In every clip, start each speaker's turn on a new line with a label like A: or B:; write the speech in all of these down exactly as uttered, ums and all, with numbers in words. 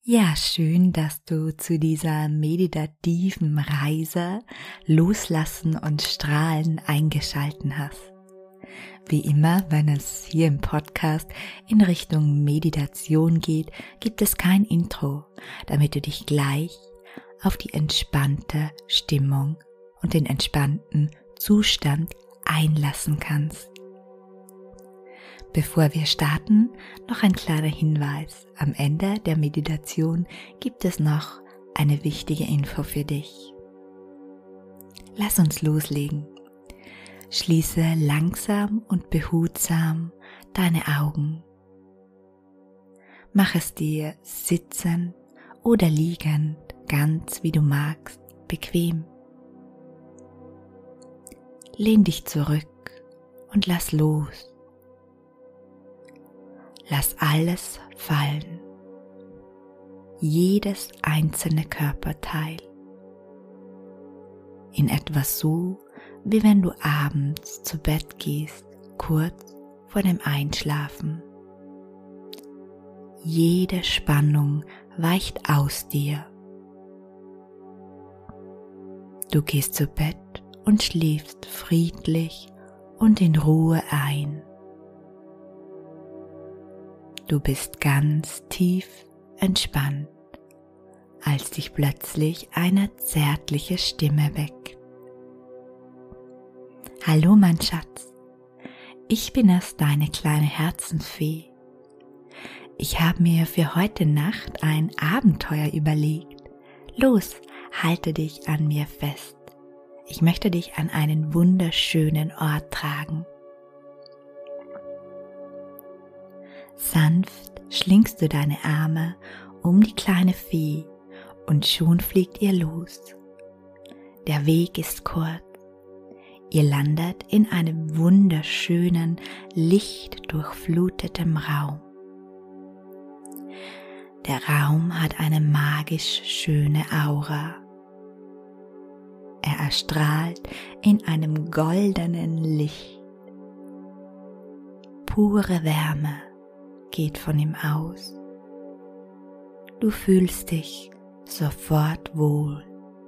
A: Ja, schön, dass du zu dieser meditativen Reise Loslassen und Strahlen eingeschalten hast. Wie immer, wenn es hier im Podcast in Richtung Meditation geht, gibt es kein Intro, damit du dich gleich auf die entspannte Stimmung und den entspannten Zustand einlassen kannst. Bevor wir starten, noch ein kleiner Hinweis. Am Ende der Meditation gibt es noch eine wichtige Info für dich. Lass uns loslegen. Schließe langsam und behutsam deine Augen. Mach es dir sitzend oder liegend, ganz wie du magst, bequem. Lehn dich zurück und lass los. Lass alles fallen, jedes einzelne Körperteil, in etwa so, wie wenn du abends zu Bett gehst, kurz vor dem Einschlafen. Jede Spannung weicht aus dir. Du gehst zu Bett und schläfst friedlich und in Ruhe ein. Du bist ganz tief entspannt, als dich plötzlich eine zärtliche Stimme weckt. Hallo mein Schatz, ich bin es, deine kleine Herzensfee. Ich habe mir für heute Nacht ein Abenteuer überlegt. Los, halte dich an mir fest. Ich möchte dich an einen wunderschönen Ort tragen. Sanft schlingst du deine Arme um die kleine Fee und schon fliegt ihr los. Der Weg ist kurz. Ihr landet in einem wunderschönen, lichtdurchfluteten Raum. Der Raum hat eine magisch schöne Aura. Er erstrahlt in einem goldenen Licht. Pure Wärme geht von ihm aus. Du fühlst dich sofort wohl.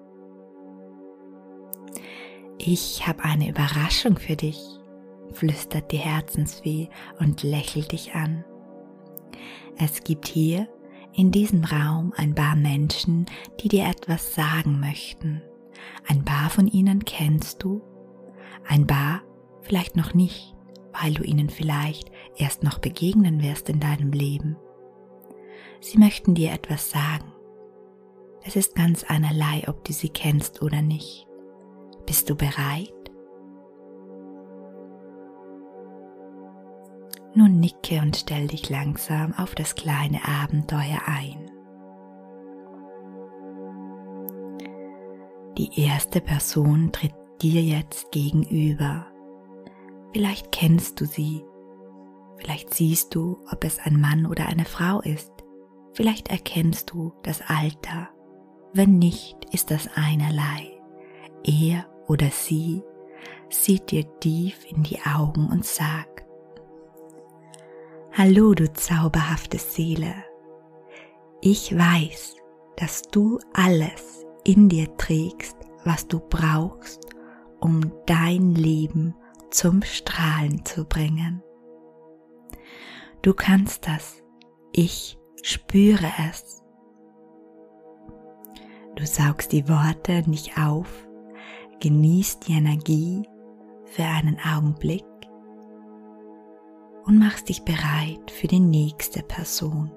A: Ich habe eine Überraschung für dich, flüstert die Herzensfee und lächelt dich an. Es gibt hier in diesem Raum ein paar Menschen, die dir etwas sagen möchten. Ein paar von ihnen kennst du, ein paar vielleicht noch nicht, weil du ihnen vielleicht erst noch begegnen wirst in deinem Leben. Sie möchten dir etwas sagen. Es ist ganz einerlei, ob du sie kennst oder nicht. Bist du bereit? Nun nicke und stell dich langsam auf das kleine Abenteuer ein. Die erste Person tritt dir jetzt gegenüber. Vielleicht kennst du sie, vielleicht siehst du, ob es ein Mann oder eine Frau ist, vielleicht erkennst du das Alter, wenn nicht, ist das einerlei. Er oder sie sieht dir tief in die Augen und sagt: Hallo, du zauberhafte Seele, ich weiß, dass du alles in dir trägst, was du brauchst, um dein Leben zum Strahlen zu bringen. Du kannst das, ich spüre es. Du saugst die Worte nicht auf, genießt die Energie für einen Augenblick und machst dich bereit für die nächste Person.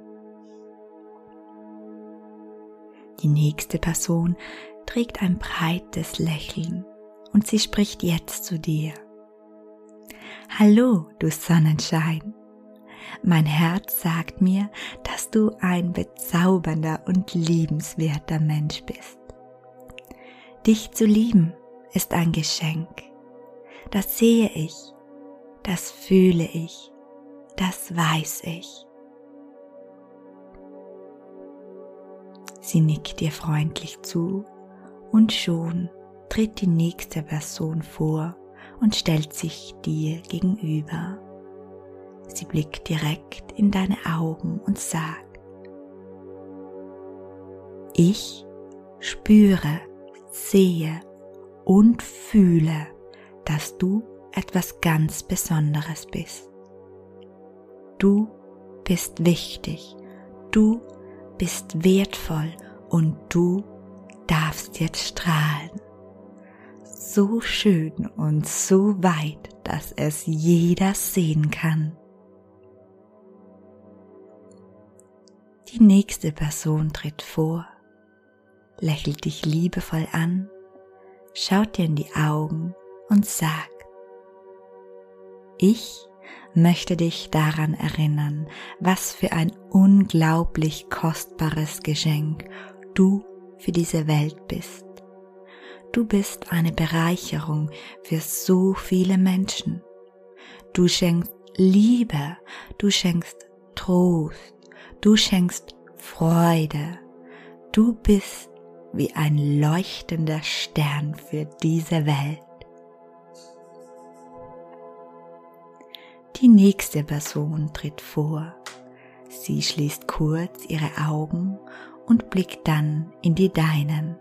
A: Die nächste Person trägt ein breites Lächeln und sie spricht jetzt zu dir. Hallo, du Sonnenschein. Mein Herz sagt mir, dass du ein bezaubernder und liebenswerter Mensch bist. Dich zu lieben ist ein Geschenk. Das sehe ich, das fühle ich, das weiß ich. Sie nickt dir freundlich zu und schon tritt die nächste Person vor und stellt sich dir gegenüber. Sie blickt direkt in deine Augen und sagt: Ich spüre, sehe und fühle, dass du etwas ganz Besonderes bist. Du bist wichtig, du bist wertvoll und du darfst jetzt strahlen. So schön und so weit, dass es jeder sehen kann. Die nächste Person tritt vor, lächelt dich liebevoll an, schaut dir in die Augen und sagt: Ich möchte dich daran erinnern, was für ein unglaublich kostbares Geschenk du für diese Welt bist. Du bist eine Bereicherung für so viele Menschen. Du schenkst Liebe, du schenkst Trost, du schenkst Freude. Du bist wie ein leuchtender Stern für diese Welt. Die nächste Person tritt vor. Sie schließt kurz ihre Augen und blickt dann in die deinen.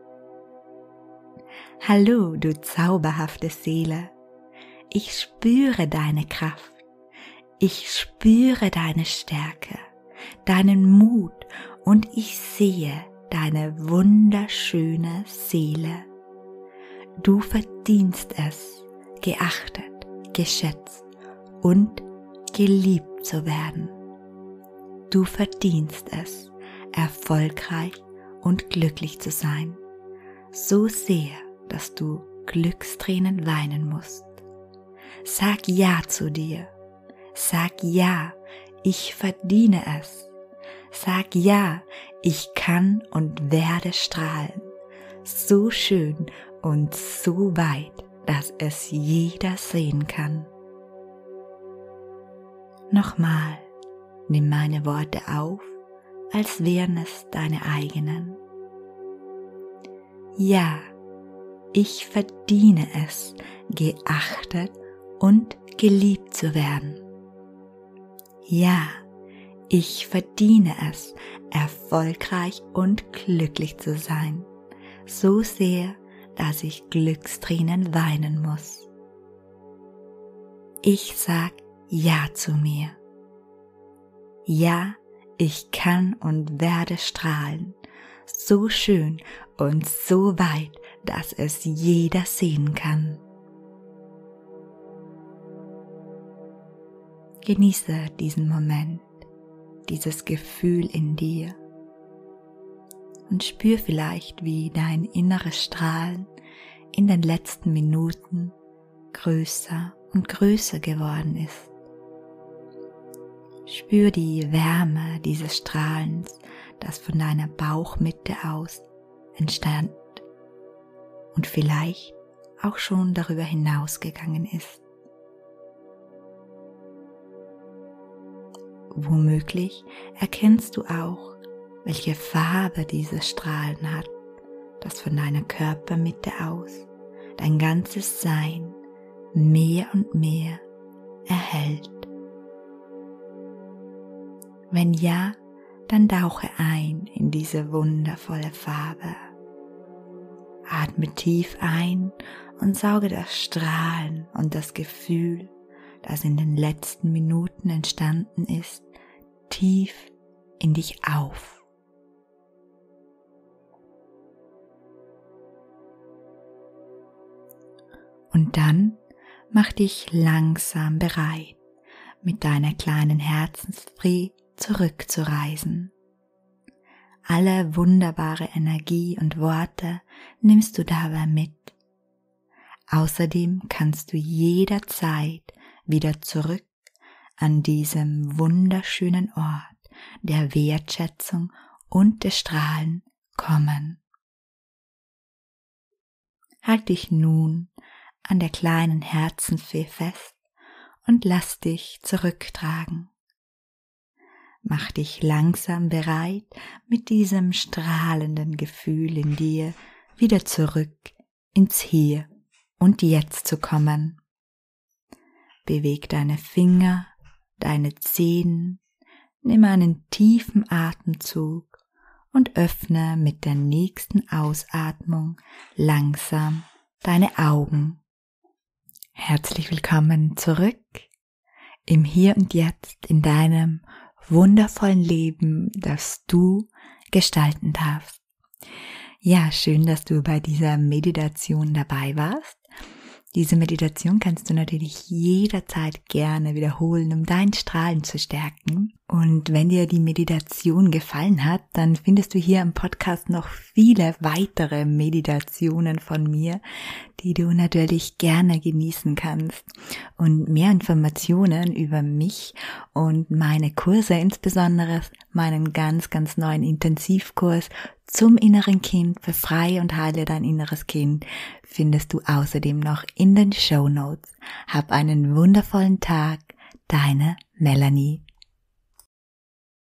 A: Hallo, du zauberhafte Seele. Ich spüre deine Kraft. Ich spüre deine Stärke, deinen Mut und ich sehe deine wunderschöne Seele. Du verdienst es, geachtet, geschätzt und geliebt zu werden. Du verdienst es, erfolgreich und glücklich zu sein, so sehr, dass du Glückstränen weinen musst. Sag Ja zu dir. Sag Ja, ich verdiene es. Sag Ja, ich kann und werde strahlen. So schön und so weit, dass es jeder sehen kann. Nochmal, nimm meine Worte auf, als wären es deine eigenen. Ja, ich verdiene es, geachtet und geliebt zu werden. Ja, ich verdiene es, erfolgreich und glücklich zu sein, so sehr, dass ich Glückstränen weinen muss. Ich sag Ja zu mir. Ja, ich kann und werde strahlen, so schön und so weit, dass es jeder sehen kann. Genieße diesen Moment, dieses Gefühl in dir und spür vielleicht, wie dein inneres Strahlen in den letzten Minuten größer und größer geworden ist. Spür die Wärme dieses Strahlens, das von deiner Bauchmitte aus entstand und vielleicht auch schon darüber hinausgegangen ist. Womöglich erkennst du auch, welche Farbe dieses Strahlen hat, das von deiner Körpermitte aus dein ganzes Sein mehr und mehr erhält. Wenn ja, dann tauche ein in diese wundervolle Farbe. Atme tief ein und sauge das Strahlen und das Gefühl, das in den letzten Minuten entstanden ist, tief in dich auf. Und dann mach dich langsam bereit, mit deiner kleinen Herzensfree zurückzureisen. Alle wunderbare Energie und Worte nimmst du dabei mit. Außerdem kannst du jederzeit wieder zurück an diesem wunderschönen Ort der Wertschätzung und des Strahlen kommen. Halt dich nun an der kleinen Herzensfee fest und lass dich zurücktragen. Mach dich langsam bereit, mit diesem strahlenden Gefühl in dir wieder zurück ins Hier und Jetzt zu kommen. Beweg deine Finger, deine Zehen, nimm einen tiefen Atemzug und öffne mit der nächsten Ausatmung langsam deine Augen. Herzlich willkommen zurück im Hier und Jetzt in deinem wundervollen Leben, das du gestalten darfst. Ja, schön, dass du bei dieser Meditation dabei warst. Diese Meditation kannst du natürlich jederzeit gerne wiederholen, um dein Strahlen zu stärken. Und wenn dir die Meditation gefallen hat, dann findest du hier im Podcast noch viele weitere Meditationen von mir, die du natürlich gerne genießen kannst. Und mehr Informationen über mich und meine Kurse, insbesondere meinen ganz, ganz neuen Intensivkurs zum inneren Kind, befreie und heile dein inneres Kind, findest du außerdem noch in den Shownotes. Hab einen wundervollen Tag, deine Melanie.